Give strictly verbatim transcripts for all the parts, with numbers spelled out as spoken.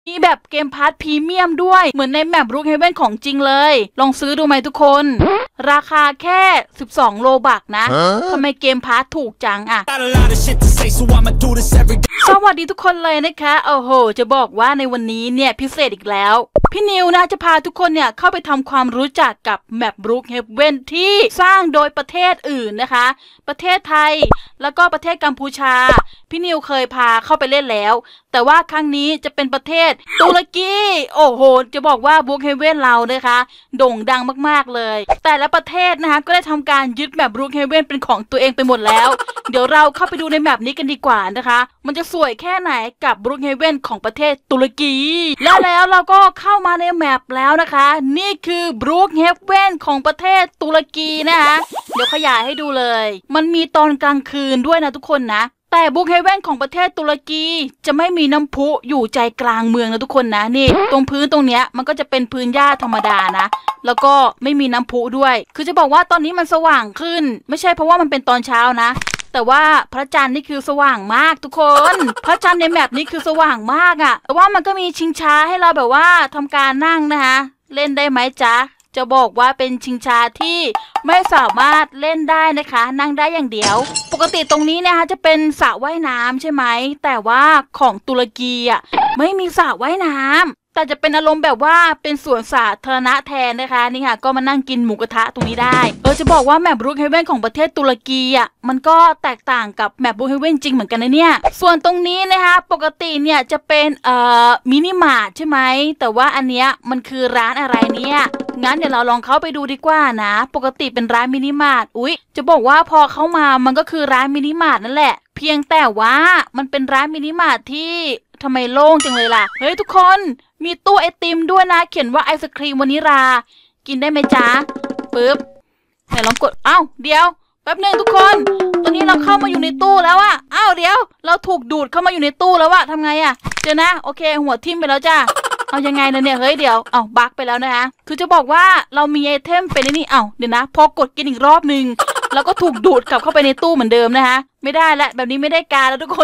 มีแบบเกมพาร์ทพรีเมียมด้วยเหมือนในแมปบรูคเฮเว่นของจริงเลยลองซื้อดูไหมทุกคนราคาแค่สิบสองโลบักนะทำไมเกมพาร์ทถูกจังอะสวัสดีทุกคนเลยนะคะโอ้โหจะบอกว่าในวันนี้เนี่ยพิเศษอีกแล้วพี่นิวนะจะพาทุกคนเนี่ยเข้าไปทำความรู้จักกับแมปบรูคเฮเว่นที่สร้างโดยประเทศอื่นนะคะประเทศไทยแล้วก็ประเทศกัมพูชาพี่นิวเคยพาเข้าไปเล่นแล้วแต่ว่าครั้งนี้จะเป็นประเทศตุรกีโอ้โหจะบอกว่าบรูคเฮเว่นเรานะคะโด่งดังมากๆเลยแต่ละประเทศนะคะก็ได้ทำการยึดแมปบรูคเฮเว่นเป็นของตัวเองไปหมดแล้วเดี๋ยวเราเข้าไปดูในแมปนี้กันดีกว่านะคะมันจะสวยแค่ไหนกับบรูคเฮเว่นของประเทศตุรกีแล้วแล้วเราก็เข้ามาในแมปแล้วนะคะนี่คือบรูคเฮเว่นของประเทศตุรกีนะคะเดี๋ยวขยายให้ดูเลยมันมีตอนกลางคืนด้วยนะทุกคนนะแต่บรูคเฮเว่นของประเทศตุรกีจะไม่มีน้ำพุอยู่ใจกลางเมืองนะทุกคนนะนี่ตรงพื้นตรงเนี้ยมันก็จะเป็นพื้นหญ้าธรรมดานะแล้วก็ไม่มีน้ำพุด้วยคือจะบอกว่าตอนนี้มันสว่างขึ้นไม่ใช่เพราะว่ามันเป็นตอนเช้านะแต่ว่าพระจันทร์นี่คือสว่างมากทุกคนพระจันทร์ในแมปนี้คือสว่างมากอะ่ะแต่ว่ามันก็มีชิงช้าให้เราแบบว่าทำการนั่งนะคะเล่นได้ไหมจ๊ะจะบอกว่าเป็นชิงช้าที่ไม่สามารถเล่นได้นะคะนั่งได้อย่างเดียวปกติตรงนี้นะคะจะเป็นสระว่ายน้ำใช่ไหมแต่ว่าของตุรกีอ่ะไม่มีสระว่ายน้ำแต่จะเป็นอารมณ์แบบว่าเป็นสวนสาธารณะแทนนะคะนี่ค่ะก็มานั่งกินหมูกระทะตรงนี้ได้เออจะบอกว่าแมปบรูคเฮเว่นของประเทศตุรกีอ่ะมันก็แตกต่างกับแมปบรูคเฮเว่นจริงเหมือนกันนะเนี่ยส่วนตรงนี้นะคะปกติเนี่ยจะเป็นเอ่อมินิมาร์ทใช่ไหมแต่ว่าอันเนี้ยมันคือร้านอะไรเนี่ยงั้นเดี๋ยวเราลองเข้าไปดูดีกว่านะปกติเป็นร้านมินิมาร์ทอุ๊ยจะบอกว่าพอเข้ามามันก็คือร้านมินิมาร์ทนั่นแหละเพียงแต่ว่ามันเป็นร้านมินิมาร์ทที่ทำไมโล่งจังเลยล่ะเฮ้ยทุกคนมีตู้ไอติมด้วยนะเขียนว่าไอศครีมวานิลากินได้ไหมจ๊ะปึ๊บไหนลองกดอ้าวเดี๋ยวแป๊บนึงทุกคนตอนนี้เราเข้ามาอยู่ในตู้แล้วอะอ้าวเดี๋ยวเราถูกดูดเข้ามาอยู่ในตู้แล้วอะทำไงอะเจอนะโอเคหัวทิ่มไปแล้วจ้าเอายังไงนะเนี่ยเฮ้ยเดี๋ยวเอาบั๊กไปแล้วนะคะคือจะบอกว่าเรามีไอเทมเป็นนี่เอาเดี๋ยวนะพอกดกินอีกรอบนึงเราก็ถูกดูดกลับเข้าไปในตู้เหมือนเดิมนะคะไม่ได้ละแบบนี้ไม่ได้การแล้วทุกคน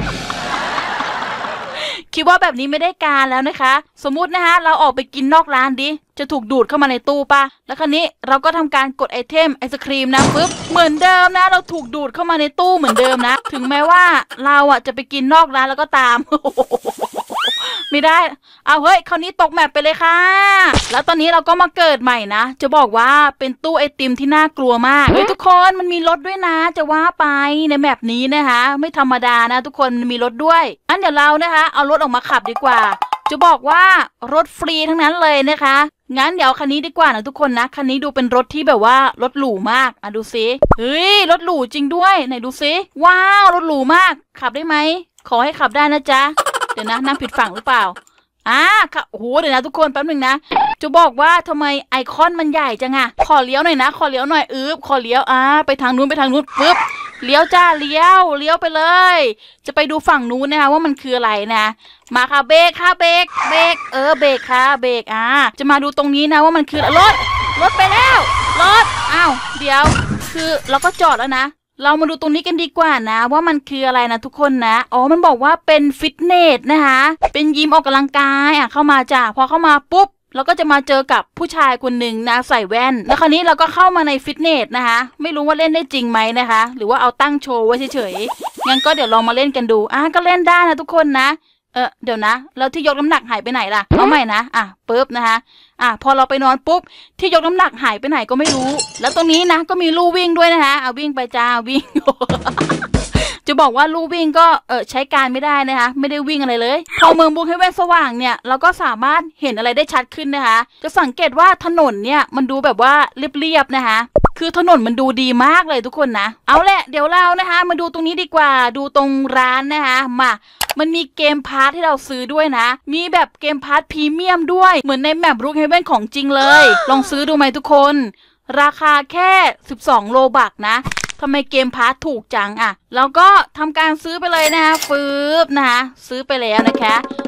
คิดว่าแบบนี้ไม่ได้การแล้วนะคะสมมุตินะคะเราออกไปกินนอกร้านดิจะถูกดูดเข้ามาในตู้ปะแล้วคราวนี้เราก็ทำการกดไอเทมไอศครีมนะปึ๊บเหมือนเดิมนะเราถูกดูดเข้ามาในตู้เหมือนเดิมนะถึงแม้ว่าเราอ่ะจะไปกินนอกร้านแล้วก็ตาม ไม่ได้เอาเฮ้ยคราวนี้ตกแมปไปเลยค่ะแล้วตอนนี้เราก็มาเกิดใหม่นะจะบอกว่าเป็นตู้ไอติมที่น่ากลัวมากเฮ้ยทุกคนมันมีรถด้วยนะจะว่าไปในแมปนี้นะคะไม่ธรรมดานะทุกคนมันมีรถด้วยอันเดี๋ยวเรานะคะเอารถออกมาขับดีกว่าจะบอกว่ารถฟรีทั้งนั้นเลยนะคะงั้นเดี๋ยวคันนี้ดีกว่านะทุกคนนะคันนี้ดูเป็นรถที่แบบว่ารถหรูมากอ่ะดูซิเฮ้ยรถหรูจริงด้วยไหนดูซิว้าวรถหรูมากขับได้ไหมขอให้ขับได้นะจ๊ะเดี๋ยวนะนั่งผิดฝั่งหรือเปล่าอ่าค่ะโอ้โหเดี๋ยวนะทุกคนแป๊บนึงนะจะบอกว่าทำไมไอคอนมันใหญ่จังอะขอเลี้ยวหน่อยนะขอเลี้ยวหน่อยอึ๊บขอเลี้ยวอ่าไปทางนู้นไปทางนู้นปึ๊บเลี้ยวจ้าเลี้ยวเลี้ยวไปเลยจะไปดูฝั่งนู้นนะคะว่ามันคืออะไรนะมาค่ะเบรกค่ะเบรกเบรกเออเบรกค่ะเบรกอ่าจะมาดูตรงนี้นะว่ามันคือรถรถไปแล้วรถอ้าวเดี๋ยวคือเราก็จอดแล้วนะเรามาดูตรงนี้กันดีกว่านะว่ามันคืออะไรนะทุกคนนะอ๋อมันบอกว่าเป็นฟิตเนสนะคะเป็นยิมออกกำลังกายอ่ะเข้ามาจ้ะพอเข้ามาปุ๊บเราก็จะมาเจอกับผู้ชายคนหนึ่งนะใส่แว่นแล้วคราวนี้เราก็เข้ามาในฟิตเนสนะคะไม่รู้ว่าเล่นได้จริงไหมนะคะหรือว่าเอาตั้งโชว์ไว้เฉยๆงั้นก็เดี๋ยวลองมาเล่นกันดูอ่ะก็เล่นได้นะทุกคนนะเออเดี๋ยวนะแล้วที่ยกน้ำหนักหายไปไหนล่ะเอาใหม่นะอ่ะปึ๊บนะคะอ่ะพอเราไปนอนปุ๊บที่ยกน้ำหนักหายไปไหนก็ไม่รู้แล้วตรงนี้นะก็มีลู่วิ่งด้วยนะคะเอาวิ่งไปจ้าวิ่ง จะบอกว่าลู่วิ่งก็เออใช้การไม่ได้นะคะไม่ได้วิ่งอะไรเลยพอเมืองบรูคเฮเว่นสว่างเนี่ยเราก็สามารถเห็นอะไรได้ชัดขึ้นนะคะจะสังเกตว่าถนนเนี่ยมันดูแบบว่าเรียบๆนะคะคือถนนมันดูดีมากเลยทุกคนนะเอาแหละเดี๋ยวเรานะคะมาดูตรงนี้ดีกว่าดูตรงร้านนะคะมามันมีเกมพาร์ทที่เราซื้อด้วยนะมีแบบเกมพาร์ทพรีเมียมด้วยเหมือนในแมปบรูคเฮเว่นของจริงเลยลองซื้อดูไหมทุกคนราคาแค่สิบสองโลบักนะทำไมเกมพาร์ทถูกจังอ่ะเราก็ทำการซื้อไปเลยนะคะฟืบนะคะซื้อไปแล้วนะคะ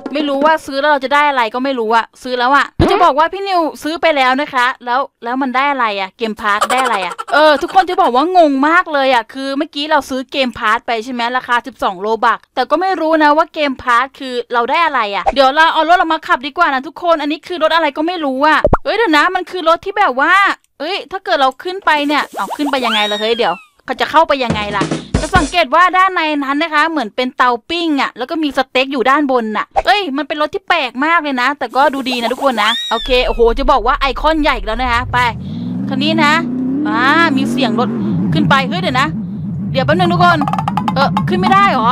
ไม่รู้ว่าซื้อแล้วเราจะได้อะไรก็ไม่รู้อะซื้อแล้วอะจะบอกว่าพี่นิวซื้อไปแล้วนะคะแล้วแล้วมันได้อะไรอะเกมพาร์ทได้อะไรอะเออทุกคนจะบอกว่างงมากเลยอะคือเมื่อกี้เราซื้อเกมพาร์ทไปใช่ไหมราคาสิบสองโลบักแต่ก็ไม่รู้นะว่าเกมพาร์ทคือเราได้อะไรอะเดี๋ยวเราเอารถเรามาขับดีกว่านะทุกคนอันนี้คือรถอะไรก็ไม่รู้อะเอ้ยเดี๋ยวนะมันคือรถที่แบบว่าเอ้ยถ้าเกิดเราขึ้นไปเนี่ยเอาขึ้นไปยังไงล่ะเฮ้ยเดี๋ยวเขาจะเข้าไปยังไงล่ะจะสังเกตว่าด้านในนั้นนะคะเหมือนเป็นเตาปิ้งอ่ะแล้วก็มีสเต็กอยู่ด้านบนน่ะเอ้ยมันเป็นรถที่แปลกมากเลยนะแต่ก็ดูดีนะทุกคนนะโอเคโอ้โหจะบอกว่าไอคอนใหญ่แล้วนะคะไปคันนี้นะอ่ามีเสียงรถขึ้นไปเฮ้ยเดี๋ยวนะเดี๋ยวแป๊บนึงทุกคนเออขึ้นไม่ได้หรอ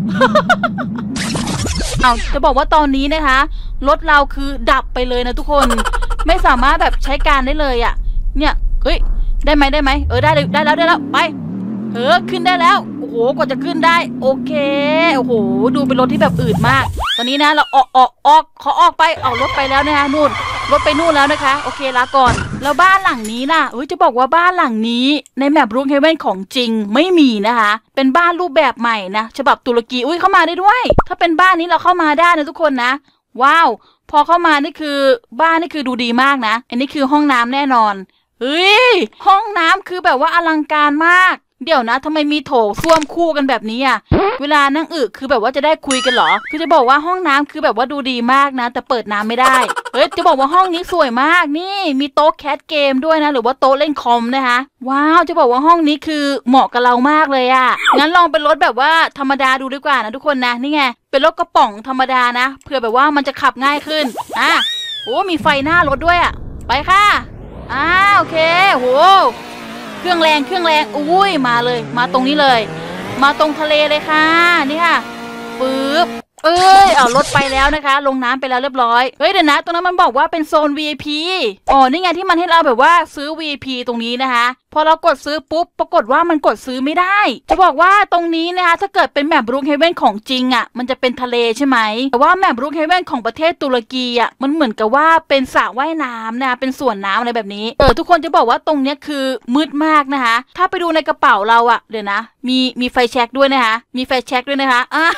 เอาจะบอกว่าตอนนี้นะคะรถเราคือดับไปเลยนะทุกคนไม่สามารถแบบใช้การได้เลยอ่ะเนี่ยเฮ้ยได้ไหมได้ไหมเออได้เลยได้แล้วได้แล้วไปเออขึ้นได้แล้วโอ้โหกว่าจะขึ้นได้โอเคโอ้โหดูเป็นรถที่แบบอืดมากตอนนี้นะเราออกออกออกขอออกไปเอารถไปแล้วนะคะนู่นรถไปนู่นแล้วนะคะโอเคลาก่อนแล้วบ้านหลังนี้ล่ะเฮ้ยจะบอกว่าบ้านหลังนี้ในแมปรูคเฮเว่นของจริงไม่มีนะคะเป็นบ้านรูปแบบใหม่นะฉบับตุรกีอุ้ยเข้ามาได้ด้วยถ้าเป็นบ้านนี้เราเข้ามาได้นะทุกคนนะว้าวพอเข้ามานี่คือบ้านนี่คือดูดีมากนะอันนี้คือห้องน้ำแน่นอนเฮ้ยห้องน้ำคือแบบว่าอลังการมากเดี๋ยวนะทำไมมีโถส้วมคู่กันแบบนี้อ่ะเวลานั่งอึคือแบบว่าจะได้คุยกันเหรอคือจะบอกว่าห้องน้ำคือแบบว่าดูดีมากนะแต่เปิดน้ำไม่ได้เฮ้ยจะบอกว่าห้องนี้สวยมากนี่มีโต๊ะแคสเกมด้วยนะหรือว่าโต๊ะเล่นคอมนะคะว้าวจะบอกว่าห้องนี้คือเหมาะกับเรามากเลยอ่ะงั้นลองเป็นรถแบบว่าธรรมดาดูดีกว่านะทุกคนนะนี่ไงเป็นรถกระป๋องธรรมดานะเพื่อแบบว่ามันจะขับง่ายขึ้นอ่ะโอ้มีไฟหน้ารถด้วยอ่ะไปค่ะอ่าโอเคโหเครื่องแรงเครื่องแรงอุ้ยมาเลยมาตรงนี้เลยมาตรงทะเลเลยค่ะนี่ค่ะปึ๊บเอ้ยเอารถไปแล้วนะคะลงน้ำไปแล้วเรียบร้อยเฮ้ยเดี๋ยวนะตรงนั้นมันบอกว่าเป็นโซน วี ไอ พี อ๋อนี่ไงที่มันให้เราแบบว่าซื้อ วี ไอ พี ตรงนี้นะคะพอเรากดซื้อปุ๊บปรากฏว่ามันกดซื้อไม่ได้จะบอกว่าตรงนี้นะคะถ้าเกิดเป็นแมปรูคเฮเว่นของจริงอ่ะมันจะเป็นทะเลใช่ไหมแต่ว่าแมปรูคเฮเว่นของประเทศตุรกีอ่ะมันเหมือนกับว่าเป็นสระว่ายน้ำนะเป็นสวนน้ำอะไรแบบนี้เออทุกคนจะบอกว่าตรงเนี้ยคือมืดมากนะคะถ้าไปดูในกระเป๋าเราอ่ะเดี๋ยวนะมีมีไฟแช็กด้วยนะคะมีไฟแช็กด้วยนะคะอ่ะ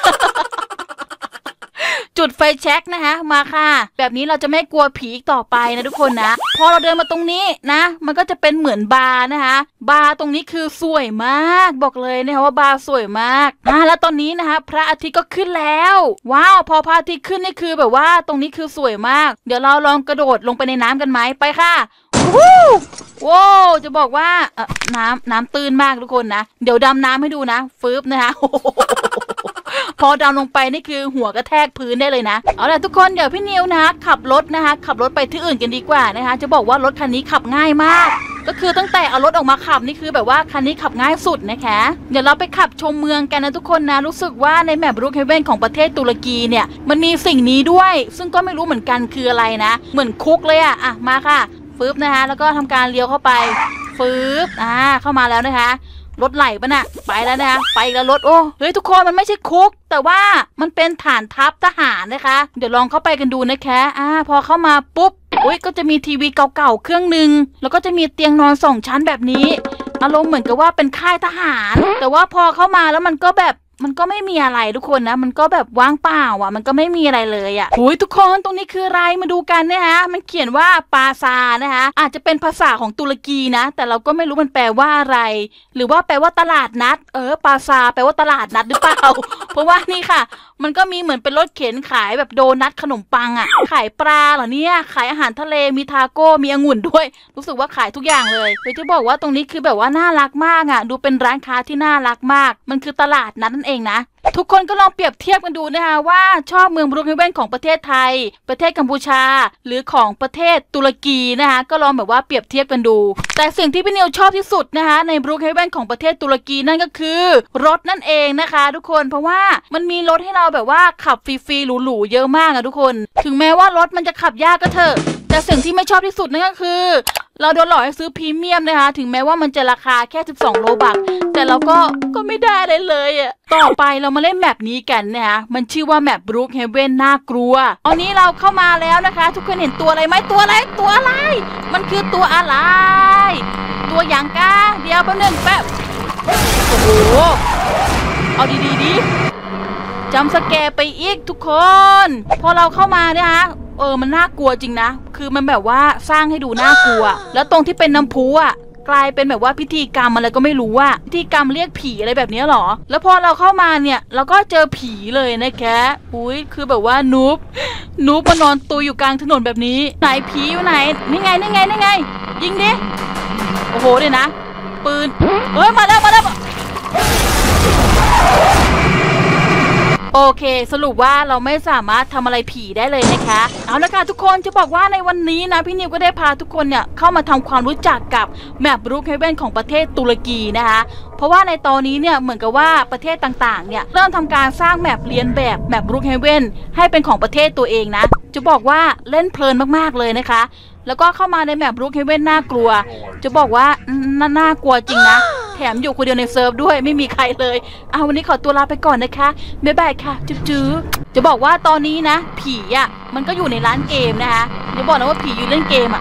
จุดไฟแช็กนะคะมาค่ะแบบนี้เราจะไม่กลัวผีอีกต่อไปนะทุกคนนะพอเราเดินมาตรงนี้นะมันก็จะเป็นเหมือนบาร์นะคะบาร์ตรงนี้คือสวยมากบอกเลยนะคะว่าบาร์สวยมากอ่าแล้วตอนนี้นะคะพระอาทิตย์ก็ขึ้นแล้วว้าวพอพระอาทิตย์ขึ้นนี่คือแบบว่าตรงนี้คือสวยมากเดี๋ยวเราลองกระโดดลงไปในน้ำกันไหมไปค่ะวู้ว้าวจะบอกว่าเออน้ำน้ำตื้นมากทุกคนนะเดี๋ยวดำน้ำให้ดูนะฟืบนะคะพอดำลงไปนี่คือหัวกระแทกพื้นได้เลยนะเอาล่ะทุกคนเดี๋ยวพี่นิวนะขับรถนะคะขับรถไปที่อื่นกันดีกว่านะคะจะบอกว่ารถคันนี้ขับง่ายมากก็คือตั้งแต่เอารถออกมาขับนี่คือแบบว่าคันนี้ขับง่ายสุดนะคะเดี๋ยวเราไปขับชมเมืองกันนะทุกคนนะรู้สึกว่าในแมปรูคเฮเว่นของประเทศตุรกีเนี่ยมันมีสิ่งนี้ด้วยซึ่งก็ไม่รู้เหมือนกันคืออะไรนะเหมือนคุกเลยอะอ่ะมาค่ะฟืบนะคะแล้วก็ทำการเลี้ยวเข้าไปฟืบอ่าเข้ามาแล้วนะคะรถไหลปะน่ะไปแล้วนะคะไปแล้วรถโอ้เฮ้ยทุกคนมันไม่ใช่คุกแต่ว่ามันเป็นฐานทัพทหารนะคะเดี๋ยวลองเข้าไปกันดูนะคะอ่าพอเข้ามาปุ๊บอุ้ยก็จะมีทีวีเก่าๆเครื่องหนึ่งแล้วก็จะมีเตียงนอนสองชั้นแบบนี้อารมณ์เหมือนกับว่าเป็นค่ายทหารแต่ว่าพอเข้ามาแล้วมันก็แบบมันก็ไม่มีอะไรทุกคนนะมันก็แบบว่างเปล่าอ่ะมันก็ไม่มีอะไรเลยอ่ะโอ้ยทุกคนตรงนี้คืออะไรมาดูกันนะคะมันเขียนว่าปาซานะคะอาจจะเป็นภาษาของตุรกีนะแต่เราก็ไม่รู้มันแปลว่าอะไรหรือว่าแปลว่าตลาดนัดเออปาซาแปลว่าตลาดนัดหรือเปล่า เพราะว่านี่ค่ะมันก็มีเหมือนเป็นรถเข็นขายแบบโดนัทขนมปังอ่ะขายปลาเหรอเนี่ยขายอาหารทะเลมีทาโก้มีองุ่นด้วยรู้สึกว่าขายทุกอย่างเลยเลยจะบอกว่าตรงนี้คือแบบว่าน่ารักมากอ่ะดูเป็นร้านค้าที่น่ารักมากมันคือตลาดนัดนั่นเองนะทุกคนก็ลองเปรียบเทียบกันดูนะคะว่าชอบเมืองบรูคเฮเว่นของประเทศไทยประเทศกัมพูชาหรือของประเทศตุรกีนะคะก็ลองแบบว่าเปรียบเทียบกันดูแต่สิ่งที่พี่นิวชอบที่สุดนะคะในบรูคเฮเว่นของประเทศตุรกีนั่นก็คือรถนั่นเองนะคะทุกคนเพราะว่ามันมีรถให้เราแบบว่าขับฟรีๆหรูๆเยอะมากอะทุกคนถึงแม้ว่ารถมันจะขับยากก็เถอะแต่สิ่งที่ไม่ชอบที่สุดนั่นก็คือเราโดนหลอกให้ซื้อพรีเมียมนะคะถึงแม้ว่ามันจะราคาแค่สิบสองโลบักแต่เราก็ก็ไม่ได้เลยเลยอ่ะต่อไปเรามาเล่นแมปนี้กันนะคะมันชื่อว่าแมปบรูคเฮเว่นน่ากลัวตอนนี้เราเข้ามาแล้วนะคะทุกคนเห็นตัวอะไรไหมตัวอะไรตัวอะไรมันคือตัวอะไรตัวอย่างกาเดี๋ยวแป๊บนึงแป๊บโอ้โหเอาดีๆดิจำสแกร์ไปอีกทุกคน พอเราเข้ามาเนี่ยฮะเออมันน่ากลัวจริงนะคือมันแบบว่าสร้างให้ดูน่ากลัวแล้วตรงที่เป็นน้ำพุอ่ะกลายเป็นแบบว่าพิธีกรรมอะไรก็ไม่รู้ว่าพิธีกรรมเรียกผีอะไรแบบนี้หรอแล้วพอเราเข้ามาเนี่ยเราก็เจอผีเลยนะแกอุ้ยคือแบบว่านูบนูบมานอนตัวอยู่กลางถนนแบบนี้ไหนผีอยู่ไหนนี่ไงนี่ไงนี่ไงยิงดิโอ้โหเดี๋ยวนะปืนเฮ้ยมาแล้วมาแล้วโอเคสรุปว่าเราไม่สามารถทำอะไรผีได้เลยนะคะเอาละค่ะทุกคนจะบอกว่าในวันนี้นะพี่นิวก็ได้พาทุกคนเนี่ยเข้ามาทำความรู้จักกับแมปบรูคเฮเว่นของประเทศตุรกีนะคะเพราะว่าในตอนนี้เนี่ยเหมือนกับว่าประเทศต่างๆเนี่ยเริ่มทำการสร้างแมปเลียนแบบแมปบรูคเฮเว่นให้เป็นของประเทศตัวเองนะจะบอกว่าเล่นเพลินมากๆเลยนะคะแล้วก็เข้ามาในแมปบรูคเฮเว่นน่ากลัวจะบอกว่าน่ากลัวจริงนะแถมอยู่คนเดียวในเซิร์ฟด้วยไม่มีใครเลยเอาวันนี้ขอตัวลาไปก่อนนะคะบ๊ายบายค่ะจุ๊บจื้อจะบอกว่าตอนนี้นะผีอ่ะมันก็อยู่ในร้านเกมนะคะอย่าบอกนะว่าผีอยู่เล่นเกมอ่ะ